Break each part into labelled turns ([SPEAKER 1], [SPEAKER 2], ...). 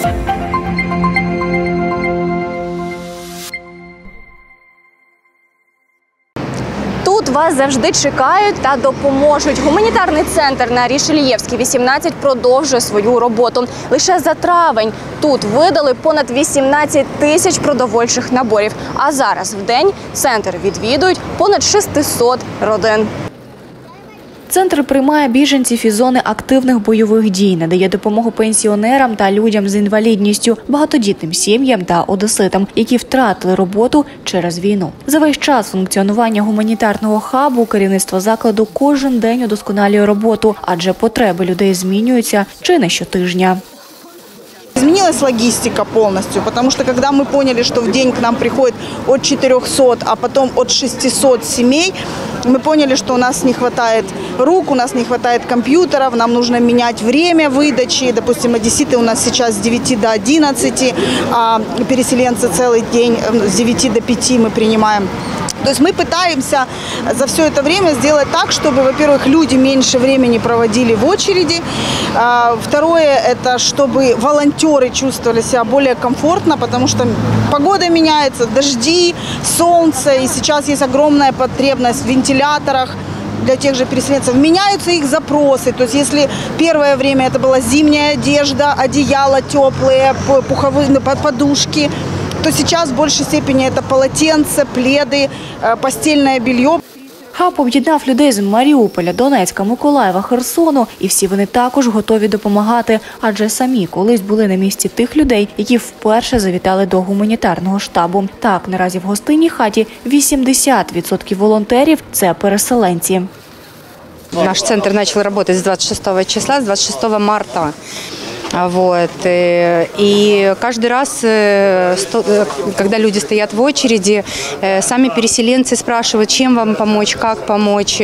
[SPEAKER 1] Тут вас завжди чекають та допоможуть. Гуманітарний центр на Рішельєвській, 18 продовжує свою роботу. Лише за травень тут видали понад 18 тисяч продовольчих наборів. А зараз в день центр відвідують понад 600 родин. Центр приймає біженців із зони активних бойових дій, надає допомогу пенсіонерам та людям з інвалідністю, багатодітним сім'ям та одеситам, які втратили роботу через війну. За весь час функціонування гуманітарного хабу керівництво закладу кожен день удосконалює роботу, адже потреби людей змінюються чи не щотижня.
[SPEAKER 2] Изменилась логистика полностью, потому что когда мы поняли, что в день к нам приходит от 400, а потом от 600 семей, мы поняли, что у нас не хватает рук, у нас не хватает компьютеров, нам нужно менять время выдачи. Допустим, одесситы у нас сейчас с 9 до 11, а переселенцы целый день с 9 до 5 мы принимаем. То есть мы пытаемся за все это время сделать так, чтобы, во-первых, люди меньше времени проводили в очереди. Второе, это чтобы волонтеры чувствовали себя более комфортно, потому что погода меняется, дожди, солнце, и сейчас есть огромная потребность в вентиляторах для тех же переселенцев. Меняются их запросы. То есть если первое время это была зимняя одежда, одеяла теплые, пуховые подушки, то сейчас в большей степени это полотенца, пледы, постельное белье.
[SPEAKER 1] Хаб об'єднав людей з Маріуполя, Донецька, Миколаєва, Херсону. І всі вони також готові допомагати, адже самі колись були на місці тих людей, які вперше завітали до гуманітарного штабу. Так, наразі в гостинній хаті 80% волонтерів – це переселенці.
[SPEAKER 3] Наш центр начал работать с 26 числа, с 26 марта. Вот. И каждый раз, когда люди стоят в очереди, сами переселенцы спрашивают, чем вам помочь, как помочь.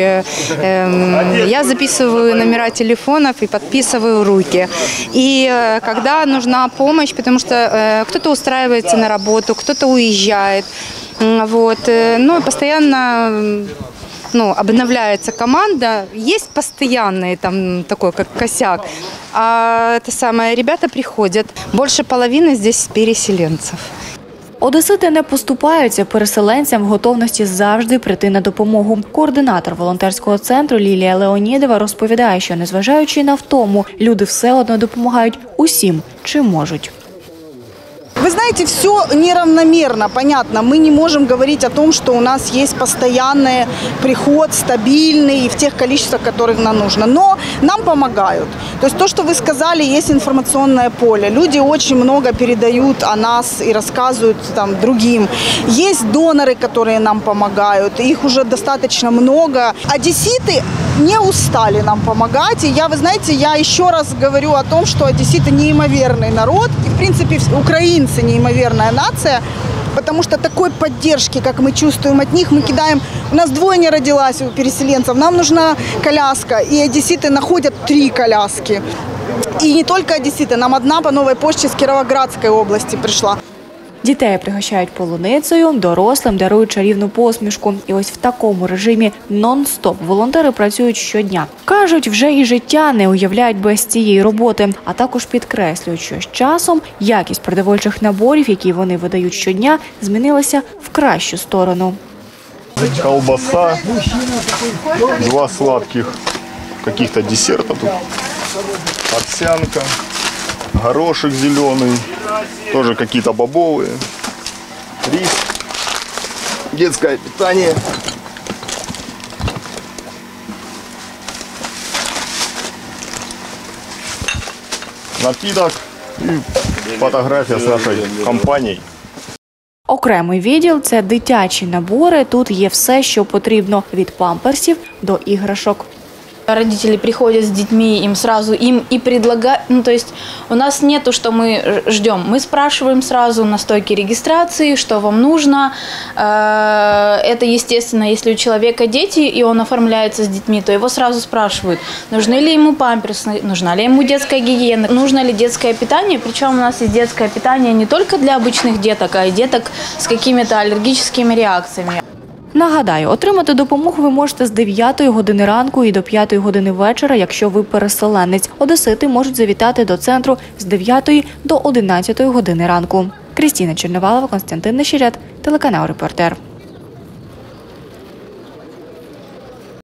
[SPEAKER 3] Я записываю номера телефонов и подписываю руки. И когда нужна помощь, потому что кто-то устраивается на работу, кто-то уезжает. Вот. Ну, и постоянно обновляется команда, есть постоянный там такой как косяк, а ребята приходят. Больше половины здесь переселенцев.
[SPEAKER 1] Одесити не поступаються переселенцям в готовності завжди прийти на допомогу. Координатор волонтерського центру Лілія Леонідова розповідає, що незважаючи на втому, люди все одно допомагають усім, чим можуть.
[SPEAKER 2] Вы знаете, все неравномерно, понятно. Мы не можем говорить о том, что у нас есть постоянный приход, стабильный, в тех количествах, которых нам нужно. Но нам помогают. То есть то, что вы сказали, есть информационное поле. Люди очень много передают о нас и рассказывают там другим. Есть доноры, которые нам помогают. Их уже достаточно много. Одесситы не устали нам помогать. И вы знаете, я еще раз говорю о том, что одесситы неимоверный народ. И, в принципе, украинцы неимоверная нация, потому что такой поддержки, как мы чувствуем от них, мы кидаем. У нас двое не родилась у переселенцев, нам нужна коляска, и одесситы находят 3 коляски. И не только одесситы, нам одна по новой почте с Кировоградской области пришла.
[SPEAKER 1] Дітей пригощають полуницею, дорослим дарують чарівну посмішку. І ось в такому режимі нон-стоп волонтери працюють щодня. Кажуть, вже і життя не уявляють без цієї роботи, а також підкреслюють, що з часом якість продовольчих наборів, які вони видають щодня, змінилася в кращу сторону.
[SPEAKER 4] Колбаса, 2 сладких каких-то десерта тут, овсянка, горошек зеленый, тоже какие-то бобовые, рис, детское питание. Напиток и фотография с нашей компанией.
[SPEAKER 1] Окремий відділ – це дитячі набори. Тут є все, що потрібно – від памперсів до іграшок.
[SPEAKER 5] Родители приходят с детьми, им сразу и предлагают, то есть у нас нету, что мы ждем, мы спрашиваем сразу на стойке регистрации, что вам нужно. Это естественно, если у человека дети и он оформляется с детьми, то его сразу спрашивают, нужны ли ему памперсы, нужна ли ему детская гигиена, нужно ли детское питание, причем у нас есть детское питание не только для обычных деток, а и деток с какими-то аллергическими реакциями.
[SPEAKER 1] Нагадаю, отримати допомогу ви можете з 9 години ранку і до 5 години вечора, якщо ви переселенець. Одесити можуть завітати до центру з 9 до 11 години ранку. Крістіна Черновалова, Константин Нещерет, телеканал «Репортер».